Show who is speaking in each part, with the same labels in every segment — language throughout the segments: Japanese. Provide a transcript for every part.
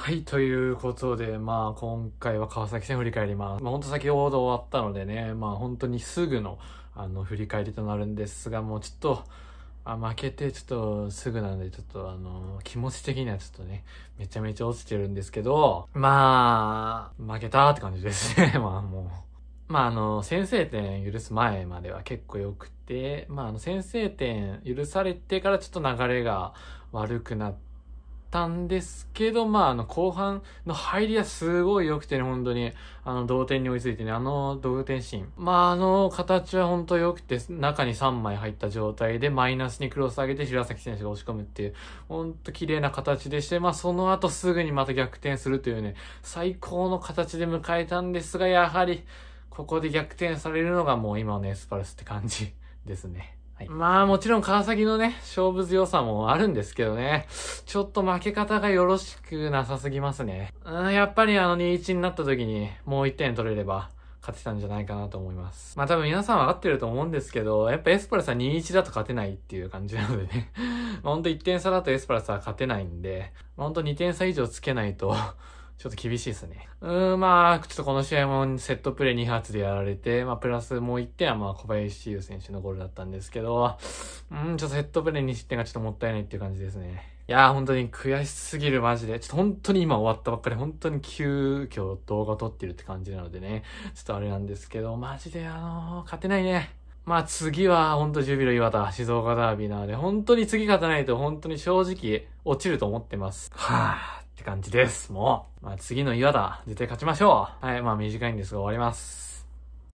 Speaker 1: はい、ということで、今回は川崎戦振り返ります。本当先ほど終わったのでね、本当にすぐの、振り返りとなるんですが、もうちょっと、負けてちょっとすぐなので、ちょっと気持ち的にはちょっとね、めちゃめちゃ落ちてるんですけど、負けたって感じですね。もう。先制点許す前までは結構良くて、先制点許されてからちょっと流れが悪くなったんですけど、後半の入りはすごい良くてね、本当に、同点に追いついてね、同点シーン。形は本当良くて、中に3枚入った状態で、マイナスにクロス上げて、白崎選手が押し込むっていう、本当綺麗な形でして、その後すぐにまた逆転するというね、最高の形で迎えたんですが、やはり、ここで逆転されるのがもう今のエスパルスって感じですね。はい、もちろん川崎のね、勝負強さもあるんですけどね、ちょっと負け方がよろしくなさすぎますね。やっぱり2-1になった時にもう1点取れれば勝てたんじゃないかなと思います。多分皆さん分かってると思うんですけど、やっぱエスパルスは2-1だと勝てないっていう感じなのでね。ほんと1点差だとエスパルスは勝てないんで、ほんと2点差以上つけないと、ちょっと厳しいですね。ちょっとこの試合もセットプレー2発でやられて、プラスもう1点は小林優選手のゴールだったんですけど、ちょっとセットプレー2失点がちょっともったいないっていう感じですね。いやー本当に悔しすぎるマジで。ちょっと本当に今終わったばっかり、本当に急遽動画撮ってるって感じなのでね、ちょっとあれなんですけど、マジで勝てないね。次は本当ジュビロ磐田、静岡ダービーなので、本当に次勝たないと本当に正直落ちると思ってます。って感じです。もう。次の岩田、絶対勝ちましょう。はい、短いんですが終わります。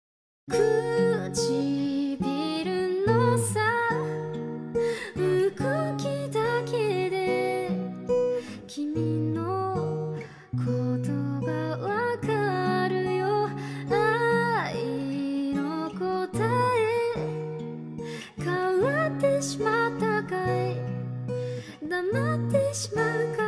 Speaker 2: 唇のさ、動きだけで君のことがわかるよ。愛の答え変わってしまったかい、黙ってしまうかい。